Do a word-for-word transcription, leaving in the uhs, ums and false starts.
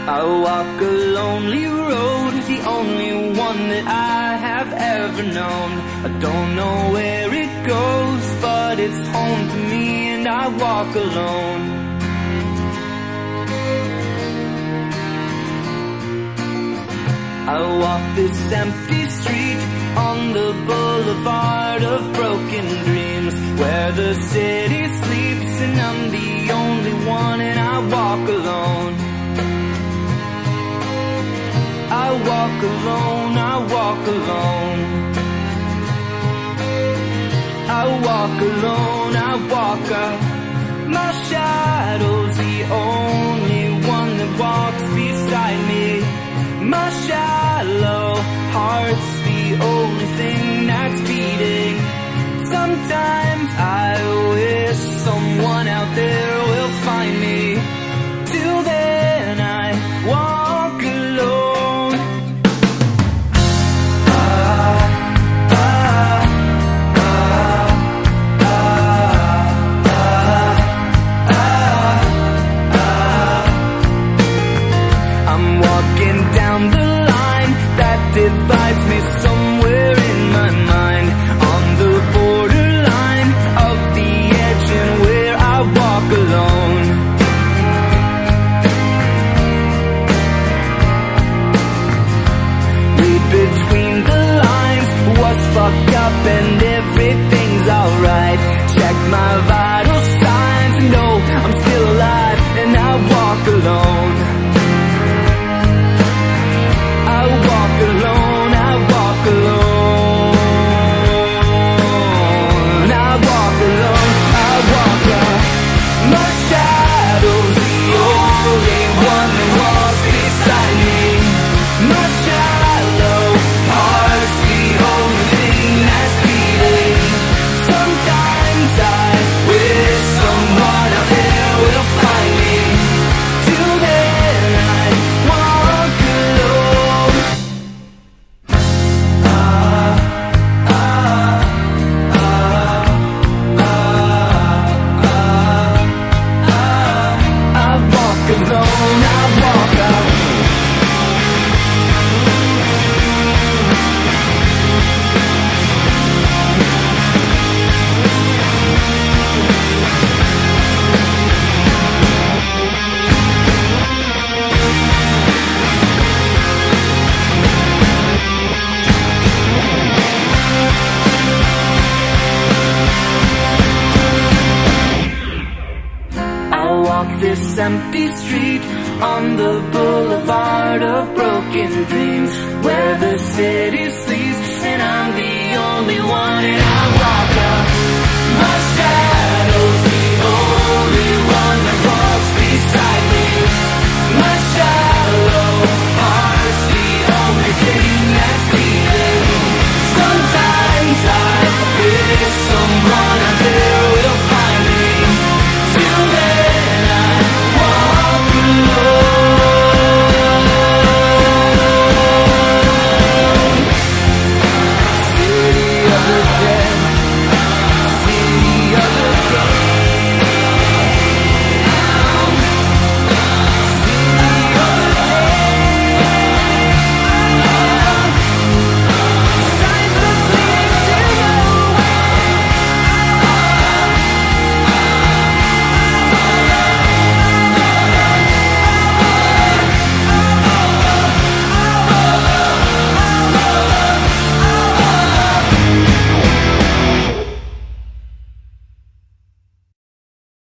I walk a lonely road, the only one that I have ever known. I don't know where it goes, but it's home to me, and I walk alone. I walk this empty street on the boulevard of broken dreams, where the city sleeps and I'm the only one, and I walk alone. I walk alone, I walk alone. I walk alone, I walk up. My shadow's the only one that walks beside me. My shallow heart's the only thing that's beating. Sometimes I wish someone out there will find me. Till then I walk alone. Ah, ah, ah, ah, ah, ah, ah. I'm walking down the line that divides me somewhere in my mind, on the borderline of the edge and where I walk alone. Read between the lines what's fucked up and everything's alright. Check my vital signs and know I'm still alive, and I walk alone. I walk alone, I walk alone. I walk alone, I walk up. My shadow's the only one that walks beside me. My shallow heart's the only thing that's beating. Sometimes I wish someone out there will find me. Till then I walk alone. I walk alone, I walk out. I walk this empty street on the boulevard of broken dreams, where the city